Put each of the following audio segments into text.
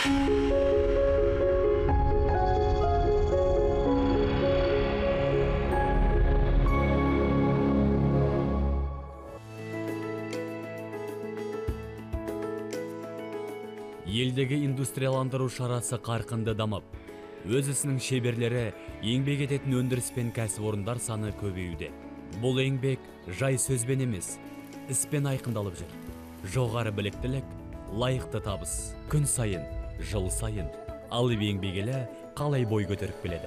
Елдегі индустрияландыру шарасы қарқынды дамып, өз ісінің шеберлері еңбек ететін өндіріс пен кәсіпорындар саны көбеюде. Бұл еңбек жай сөзбен емес, іспен айқындалып жүр. Жоғары біліктілік, лайықты табыс, күн сайын, жыл сайын, алып еңбек қалай бой көтеріп келеді.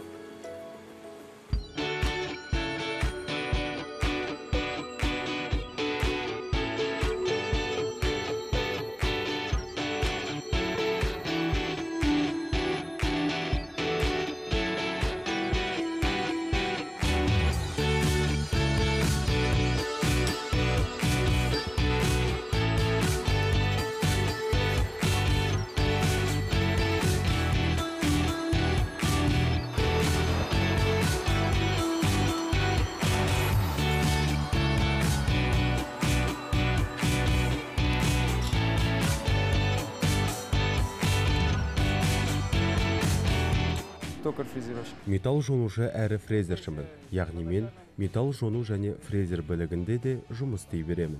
Металл жонушы әрі фрезершімін, яғни мен металл жону және фрезер білігінде де жұмыс істей беремін.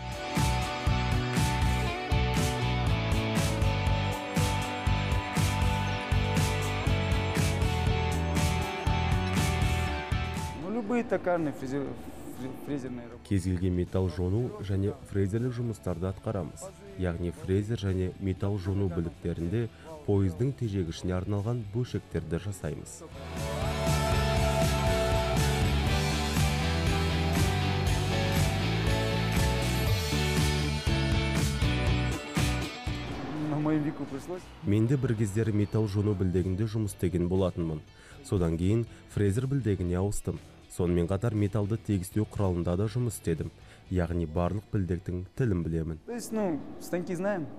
Кез келген металл жону және фрезерлік жұмыстарды атқарамыз. Яғни фрезер және металл жону біліктерінде пойыздың тежегішіне арналған бөлшектерді жасаймыз. Менде бір кездері металл жону білдегінде жұмыс істеген болатынмын. Содан кейін фрезер білдегіне ауыстым. Сонымен қатар металлды тегістеу құралында да жұмыс істедім. Яғни барлық білдектің тілін білемін. Станки знаем.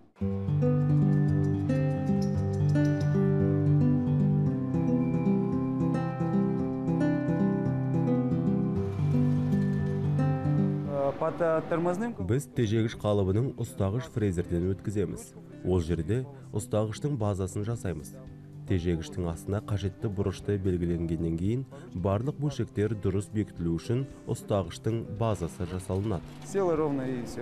Біз тежегіш қалыбының ұстағыш фрезерден өткіземіз. Ол жерде ұстағыштың базасын жасаймыз. Тежегіштің астына қажетті бұрышты белгіленгеннен кейін барлық бөлшектер дұрыс бекітілу үшін ұстағыштың базасы жасалынады. Села ровно и все.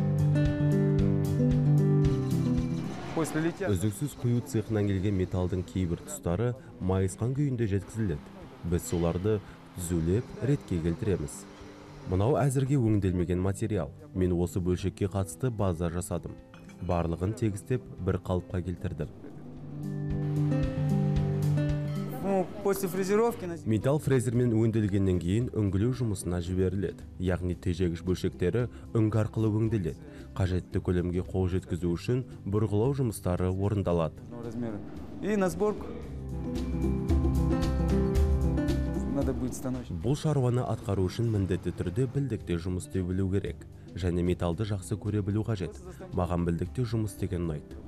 Үздіксіз құю цехынан келген металдың кейбір тұстары майысқан күйінде жеткізіледі. Біз соларды түзулеп, ретке келтіреміз. Мынау әзірге өңделмеген материал. Мен осы бөлшекке қатысты база жасадым. Барлығын тегістеп бір қалыпқа келтірдім. Металл фрезермен өңделгеннен кейін үңгілеу жұмысына жіберіледі. Яғни тежегіш бөлшектері үңгі арқылы өңделеді. Қажетті көлемге қол жеткізу үшін бұрғылау жұмыстары орындалады. Бұл шаруаны атқару үшін міндетті түрде білдікте жұмыс істей білу керек. Және металлды жақсы көре білу қажет. Маған білдікте жұмыс істеген ұнайды.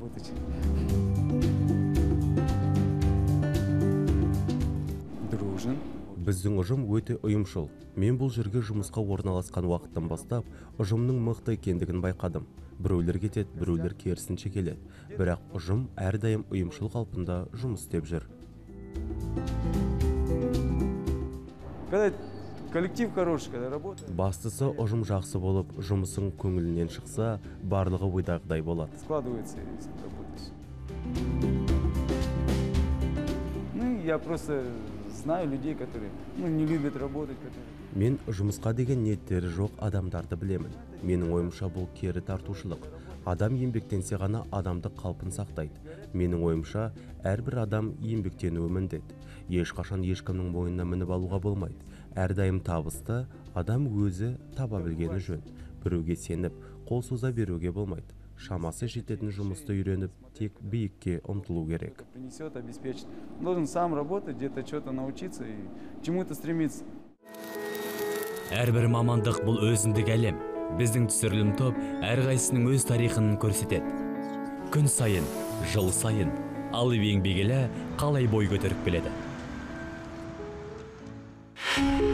Біздің ұжым өте ұйымшыл. Мен бұл жерге жұмысқа орналасқан уақыттан бастап, ұжымның мықты екендігін байқадым. Біреулер кетеді, біреулер керісінше келеді. Бірақ ұжым әрдайым ұйымшыл қалпында жұмыс істеп жүр. Бастысы ұжым жақсы болып, жұмысың көңілінен шықса, барлығы ойдағыдай болады. Я просто знаю людей, которые не любят работать. Мен жұмысқа деген ниеттері жоқ адамдарды білемін. Менің ойымша бұл кері тартушылық. Адам еңбектенсе ғана адамдық қалпын сақтайды. Менің ойымша әрбір адам еңбектенуі міндет. Ешқашан ешкімнің мойнына мініп алуға болмайды. Әрдайым табысты адам өзі таба білгені жөн. Біреуге сеніп, қол соза беруге болмайды. Шамасы жететін жұмысты үйреніп, тек биікке ұмтылу керек. Должен сам работать, где-то что-то научиться и чему-то стремиться. Әрбір мамандық бұл өзіндік әлем. Біздің түсірілім топ әрқайсының өз тарихын көрсетеді. Күн сайын, жыл сайын, алып еңбек қалай бой көтеріп келеді.